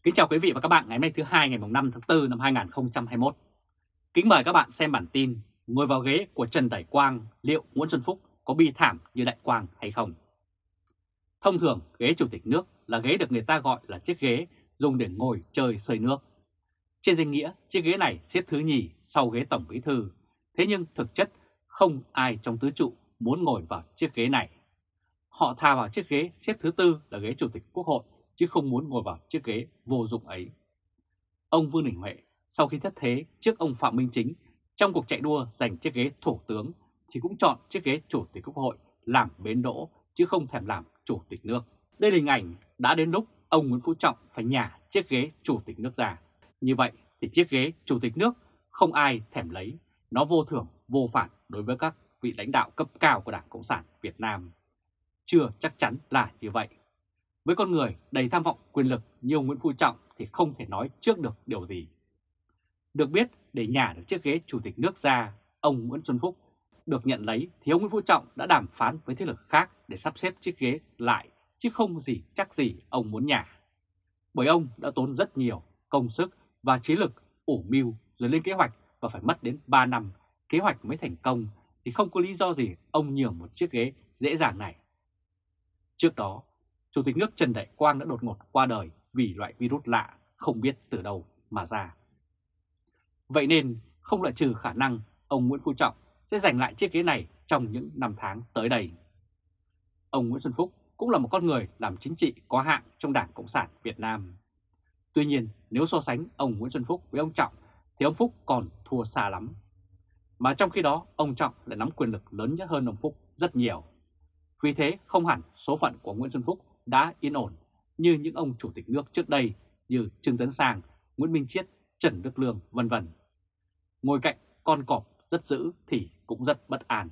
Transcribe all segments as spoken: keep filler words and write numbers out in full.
Kính chào quý vị và các bạn ngày hôm nay thứ hai ngày năm tháng tư năm hai nghìn không trăm hai mươi mốt. Kính mời các bạn xem bản tin ngồi vào ghế của Trần Đại Quang, liệu Nguyễn Xuân Phúc có bi thảm như Đại Quang hay không? Thông thường ghế chủ tịch nước là ghế được người ta gọi là chiếc ghế dùng để ngồi chơi sơi nước. Trên danh nghĩa chiếc ghế này xếp thứ nhì sau ghế Tổng Bí thư, thế nhưng thực chất không ai trong tứ trụ muốn ngồi vào chiếc ghế này. Họ thà vào chiếc ghế xếp thứ tư là ghế Chủ tịch Quốc hội chứ không muốn ngồi vào chiếc ghế vô dụng ấy. Ông Vương Đình Huệ sau khi thất thế trước ông Phạm Minh Chính trong cuộc chạy đua giành chiếc ghế Thủ tướng thì cũng chọn chiếc ghế Chủ tịch Quốc hội làm bến đỗ chứ không thèm làm Chủ tịch nước. Đây là hình ảnh đã đến lúc ông Nguyễn Phú Trọng phải nhả chiếc ghế Chủ tịch nước ra. Như vậy thì chiếc ghế Chủ tịch nước không ai thèm lấy, nó vô thưởng vô phạt đối với các vị lãnh đạo cấp cao của Đảng Cộng sản Việt Nam. Chưa chắc chắn là như vậy. Với con người đầy tham vọng quyền lực như ông Nguyễn Phú Trọng thì không thể nói trước được điều gì. Được biết, để nhả được chiếc ghế Chủ tịch nước ra, ông Nguyễn Xuân Phúc được nhận lấy thì ông Nguyễn Phú Trọng đã đàm phán với thế lực khác để sắp xếp chiếc ghế lại, chứ không gì chắc gì ông muốn nhả. Bởi ông đã tốn rất nhiều công sức và trí lực ủ mưu rồi lên kế hoạch và phải mất đến ba năm kế hoạch mới thành công, thì không có lý do gì ông nhường một chiếc ghế dễ dàng này. Trước đó, Chủ tịch nước Trần Đại Quang đã đột ngột qua đời vì loại virus lạ không biết từ đâu mà ra. Vậy nên không loại trừ khả năng ông Nguyễn Phú Trọng sẽ giành lại chiếc ghế này trong những năm tháng tới đây. Ông Nguyễn Xuân Phúc cũng là một con người làm chính trị có hạng trong Đảng Cộng sản Việt Nam. Tuy nhiên, nếu so sánh ông Nguyễn Xuân Phúc với ông Trọng thì ông Phúc còn thua xa lắm. Mà trong khi đó, ông Trọng lại nắm quyền lực lớn nhất hơn ông Phúc rất nhiều. Vì thế không hẳn số phận của Nguyễn Xuân Phúc đã yên ổn như những ông chủ tịch nước trước đây như Trương Tấn Sang, Nguyễn Minh Chiết, Trần Đức Lương, vân vân. Ngồi cạnh con cọp rất dữ thì cũng rất bất an.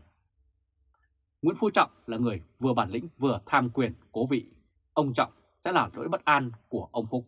Nguyễn Phú Trọng là người vừa bản lĩnh vừa tham quyền cố vị. Ông Trọng sẽ là nỗi bất an của ông Phúc.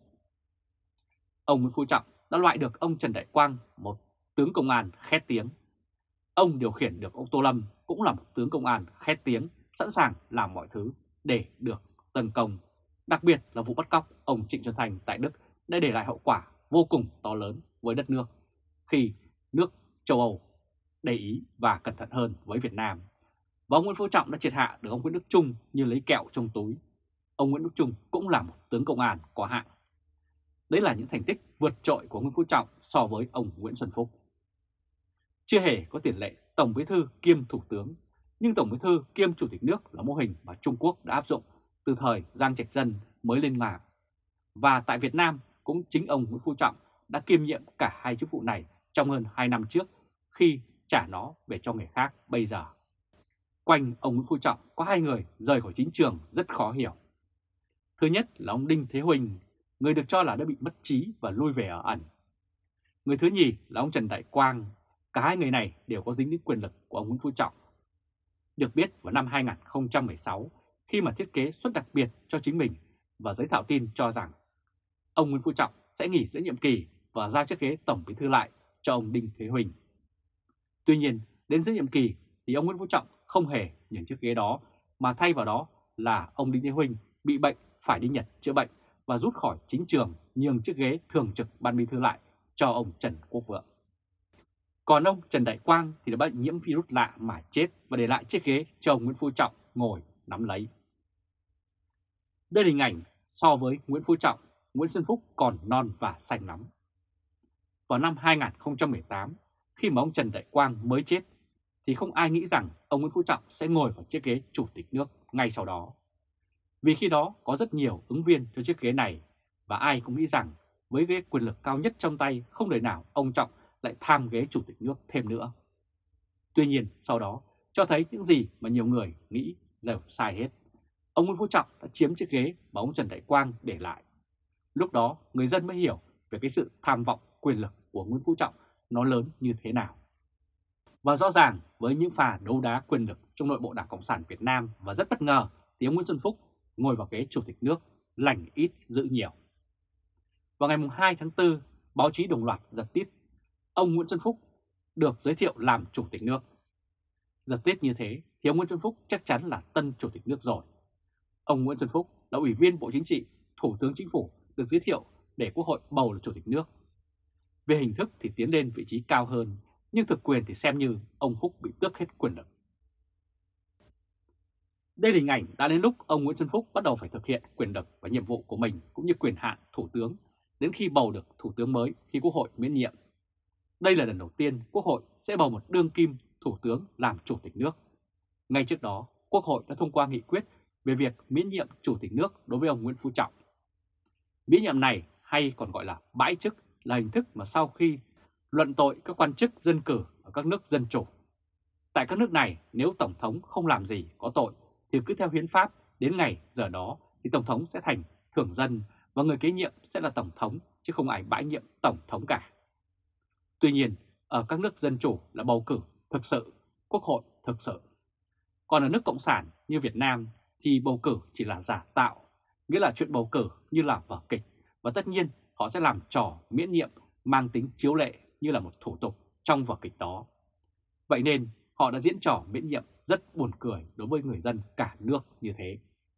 Ông Nguyễn Phú Trọng đã loại được ông Trần Đại Quang, một tướng công an khét tiếng. Ông điều khiển được ông Tô Lâm, cũng là một tướng công an khét tiếng, sẵn sàng làm mọi thứ để được tấn công. Đặc biệt là vụ bắt cóc ông Trịnh Xuân Thanh tại Đức đã để lại hậu quả vô cùng to lớn với đất nước, khi nước châu Âu để ý và cẩn thận hơn với Việt Nam. Và ông Nguyễn Phú Trọng đã triệt hạ được ông Nguyễn Đức Chung như lấy kẹo trong túi. Ông Nguyễn Đức Chung cũng là một tướng công an có hạng. Đấy là những thành tích vượt trội của Nguyễn Phú Trọng so với ông Nguyễn Xuân Phúc. Chưa hề có tiền lệ Tổng Bí thư kiêm Thủ tướng, nhưng Tổng Bí thư kiêm Chủ tịch nước là mô hình mà Trung Quốc đã áp dụng từ thời Giang Trạch Dân mới lên ngả. Và tại Việt Nam cũng chính ông Nguyễn Phú Trọng đã kiêm nhiệm cả hai chức vụ này trong hơn hai năm trước khi trả nó về cho người khác bây giờ. Quanh ông Nguyễn Phú Trọng có hai người rời khỏi chính trường rất khó hiểu. Thứ nhất là ông Đinh Thế Huỳnh, người được cho là đã bị mất trí và lui về ở ẩn. Người thứ nhì là ông Trần Đại Quang. Cả hai người này đều có dính đến quyền lực của ông Nguyễn Phú Trọng. Được biết vào năm hai nghìn không trăm mười sáu, khi mà thiết kế suất đặc biệt cho chính mình và giới thạo tin cho rằng ông Nguyễn Phú Trọng sẽ nghỉ giữa nhiệm kỳ và giao chiếc ghế Tổng Bí thư lại cho ông Đinh Thế Huỳnh. Tuy nhiên, đến giữa nhiệm kỳ thì ông Nguyễn Phú Trọng không hề nhận chiếc ghế đó, mà thay vào đó là ông Đinh Thế Huỳnh bị bệnh phải đi Nhật chữa bệnh và rút khỏi chính trường, nhường chiếc ghế thường trực Ban Bí thư lại cho ông Trần Quốc Vượng. Còn ông Trần Đại Quang thì đã bệnh nhiễm virus lạ mà chết và để lại chiếc ghế cho ông Nguyễn Phú Trọng ngồi nắm lấy. Đây là hình ảnh so với Nguyễn Phú Trọng, Nguyễn Xuân Phúc còn non và xanh lắm. Vào năm hai nghìn không trăm mười tám, khi mà ông Trần Đại Quang mới chết, thì không ai nghĩ rằng ông Nguyễn Phú Trọng sẽ ngồi vào chiếc ghế Chủ tịch nước ngay sau đó. Vì khi đó có rất nhiều ứng viên cho chiếc ghế này, và ai cũng nghĩ rằng với ghế quyền lực cao nhất trong tay không đời nào ông Trọng lại tham ghế Chủ tịch nước thêm nữa. Tuy nhiên sau đó cho thấy những gì mà nhiều người nghĩ đều sai hết. Ông Nguyễn Phú Trọng đã chiếm chiếc ghế mà ông Trần Đại Quang để lại. Lúc đó người dân mới hiểu về cái sự tham vọng quyền lực của Nguyễn Phú Trọng nó lớn như thế nào. Và rõ ràng với những pha đấu đá quyền lực trong nội bộ Đảng Cộng sản Việt Nam và rất bất ngờ thì ông Nguyễn Xuân Phúc ngồi vào ghế Chủ tịch nước, lành ít giữ nhiều. Vào ngày hai tháng tư, báo chí đồng loạt giật tít ông Nguyễn Xuân Phúc được giới thiệu làm Chủ tịch nước. Giật tít như thế thì ông Nguyễn Xuân Phúc chắc chắn là tân Chủ tịch nước rồi. Ông Nguyễn Xuân Phúc là Ủy viên Bộ Chính trị, Thủ tướng Chính phủ được giới thiệu để Quốc hội bầu là chủ tịch nước. Về hình thức thì tiến lên vị trí cao hơn, nhưng thực quyền thì xem như ông Phúc bị tước hết quyền lực. Đây là hình ảnh đã đến lúc ông Nguyễn Xuân Phúc bắt đầu phải thực hiện quyền lực và nhiệm vụ của mình cũng như quyền hạn thủ tướng đến khi bầu được thủ tướng mới khi Quốc hội miễn nhiệm. Đây là lần đầu tiên Quốc hội sẽ bầu một đương kim thủ tướng làm chủ tịch nước. Ngay trước đó, Quốc hội đã thông qua nghị quyết về việc miễn nhiệm chủ tịch nước đối với ông Nguyễn Phú Trọng. Miễn nhiệm này hay còn gọi là bãi chức là hình thức mà sau khi luận tội các quan chức dân cử ở các nước dân chủ. Tại các nước này, nếu Tổng thống không làm gì có tội thì cứ theo hiến pháp đến ngày giờ đó thì Tổng thống sẽ thành thường dân và người kế nhiệm sẽ là Tổng thống chứ không ai bãi nhiệm Tổng thống cả. Tuy nhiên, ở các nước dân chủ là bầu cử thực sự, Quốc hội thực sự. Còn ở nước Cộng sản như Việt Nam thì bầu cử chỉ là giả tạo, nghĩa là chuyện bầu cử như là vở kịch và tất nhiên họ sẽ làm trò miễn nhiệm mang tính chiếu lệ như là một thủ tục trong vở kịch đó. Vậy nên họ đã diễn trò miễn nhiệm rất buồn cười đối với người dân cả nước như thế.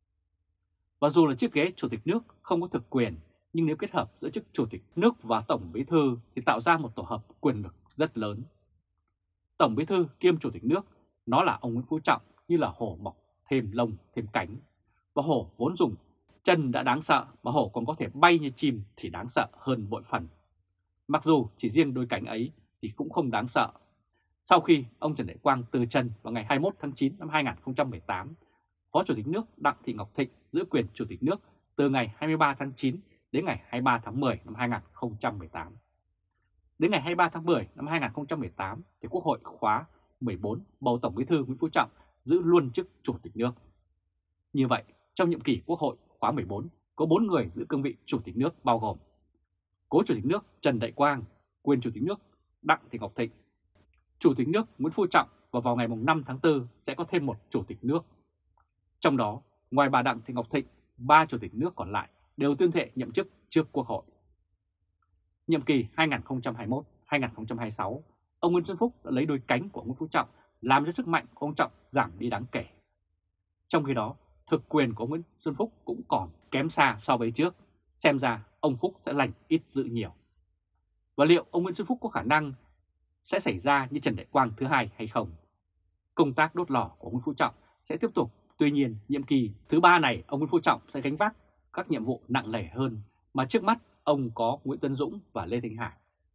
Và dù là chiếc ghế chủ tịch nước không có thực quyền, nhưng nếu kết hợp giữa chức chủ tịch nước và tổng bí thư thì tạo ra một tổ hợp quyền lực rất lớn. Tổng bí thư kiêm chủ tịch nước, nó là ông Nguyễn Phú Trọng như là hổ mọc thêm lông thêm cánh. Và hổ vốn dùng chân đã đáng sợ mà hổ còn có thể bay như chim thì đáng sợ hơn bội phần. Mặc dù chỉ riêng đôi cánh ấy thì cũng không đáng sợ. Sau khi ông Trần Đại Quang từ trần vào ngày hai mươi mốt tháng chín năm hai nghìn không trăm mười tám, Phó Chủ tịch nước Đặng Thị Ngọc Thịnh giữ quyền Chủ tịch nước từ ngày hai mươi ba tháng chín đến ngày hai mươi ba tháng mười năm hai nghìn không trăm mười tám. Đến ngày hai mươi ba tháng mười năm hai nghìn không trăm mười tám thì Quốc hội khóa mười bốn bầu Tổng bí thư Nguyễn Phú Trọng giữ luôn chức Chủ tịch nước. Như vậy, trong nhiệm kỳ Quốc hội khóa mười bốn có bốn người giữ cương vị Chủ tịch nước bao gồm Cố Chủ tịch nước Trần Đại Quang, quyền Chủ tịch nước Đặng Thị Ngọc Thịnh, Chủ tịch nước Nguyễn Phú Trọng và vào ngày năm tháng tư sẽ có thêm một Chủ tịch nước. Trong đó, ngoài bà Đặng Thị Ngọc Thịnh, ba Chủ tịch nước còn lại đều tuyên thệ nhậm chức trước Quốc hội. Nhiệm kỳ hai nghìn không trăm hai mươi mốt đến hai nghìn không trăm hai mươi sáu, ông Nguyễn Xuân Phúc đã lấy đôi cánh của Nguyễn Phú Trọng làm cho sức mạnh của ông Trọng giảm đi đáng kể. Trong khi đó, thực quyền của Nguyễn Xuân Phúc cũng còn kém xa so với trước, xem ra ông Phúc sẽ lành ít dữ nhiều. Và liệu ông Nguyễn Xuân Phúc có khả năng sẽ xảy ra như Trần Đại Quang thứ hai hay không? Công tác đốt lò của Nguyễn Phú Trọng sẽ tiếp tục, tuy nhiên nhiệm kỳ thứ ba này ông Nguyễn Phú Trọng sẽ gánh vác các nhiệm vụ nặng nề hơn mà trước mắt ông có Nguyễn Tấn Dũng và Lê Thanh Hải.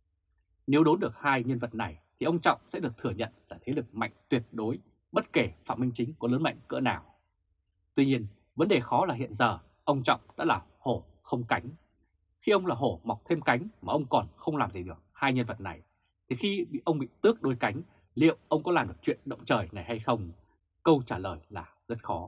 Nếu đốn được hai nhân vật này thì ông Trọng sẽ được thừa nhận là thế lực mạnh tuyệt đối bất kể Phạm Minh Chính có lớn mạnh cỡ nào. Tuy nhiên, vấn đề khó là hiện giờ ông Trọng đã là hổ không cánh. Khi ông là hổ mọc thêm cánh mà ông còn không làm gì được hai nhân vật này, thì khi bị ông bị tước đôi cánh, liệu ông có làm được chuyện động trời này hay không? Câu trả lời là rất khó.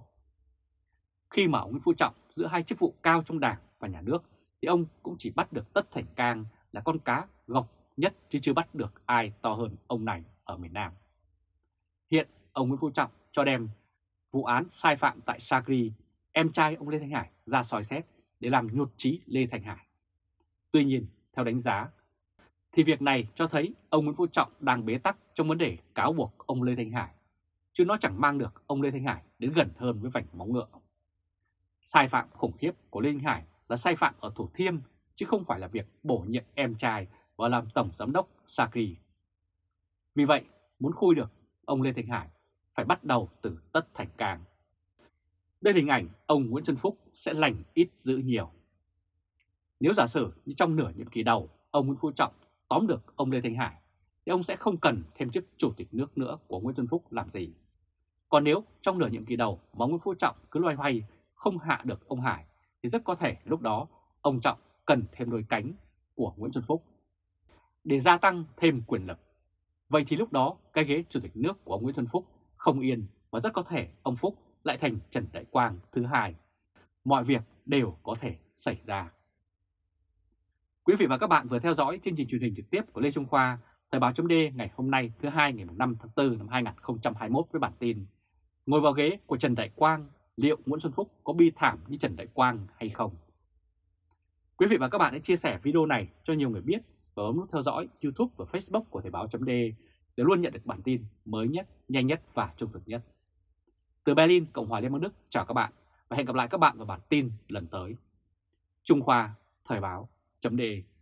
Khi mà ông Nguyễn Phú Trọng giữ hai chức vụ cao trong Đảng và Nhà nước, thì ông cũng chỉ bắt được Tất Thành Cang là con cá gọc nhất chứ chưa bắt được ai to hơn ông này ở miền Nam. Hiện ông Nguyễn Phú Trọng cho đem vụ án sai phạm tại Sacri, em trai ông Lê Thanh Hải ra soi xét để làm nhụt chí Lê Thanh Hải. Tuy nhiên, theo đánh giá, thì việc này cho thấy ông Nguyễn Phú Trọng đang bế tắc trong vấn đề cáo buộc ông Lê Thanh Hải, chứ nó chẳng mang được ông Lê Thanh Hải đến gần hơn với vành móng ngựa. Sai phạm khủng khiếp của Lê Thanh Hải là sai phạm ở Thủ Thiêm, chứ không phải là việc bổ nhiệm em trai vào làm tổng giám đốc Sacri. Vì vậy, muốn khui được ông Lê Thanh Hải phải bắt đầu từ Tất Thành Cang. Đây là hình ảnh ông Nguyễn Xuân Phúc sẽ lành ít dữ nhiều. Nếu giả sử như trong nửa nhiệm kỳ đầu, ông Nguyễn Phú Trọng tóm được ông Lê Thanh Hải, thì ông sẽ không cần thêm chức Chủ tịch nước nữa của Nguyễn Xuân Phúc làm gì. Còn nếu trong nửa nhiệm kỳ đầu mà Nguyễn Phú Trọng cứ loay hoay không hạ được ông Hải, thì rất có thể lúc đó ông Trọng cần thêm đôi cánh của Nguyễn Xuân Phúc để gia tăng thêm quyền lực. Vậy thì lúc đó cái ghế Chủ tịch nước của ông Nguyễn Xuân Phúc không yên và rất có thể ông Phúc lại thành Trần Đại Quang thứ hai. Mọi việc đều có thể xảy ra. Quý vị và các bạn vừa theo dõi chương trình truyền hình trực tiếp của Lê Trung Khoa, Thời báo chấm D ngày hôm nay thứ hai ngày năm tháng tư năm hai nghìn không trăm hai mươi mốt với bản tin ngồi vào ghế của Trần Đại Quang, liệu Nguyễn Xuân Phúc có bi thảm như Trần Đại Quang hay không? Quý vị và các bạn hãy chia sẻ video này cho nhiều người biết và bấm nút theo dõi YouTube và Facebook của Thời báo chấm D để luôn nhận được bản tin mới nhất, nhanh nhất và trung thực nhất. Từ Berlin, Cộng hòa Liên bang Đức, chào các bạn và hẹn gặp lại các bạn vào bản tin lần tới. Trung Khoa, Thời báo Chấm đề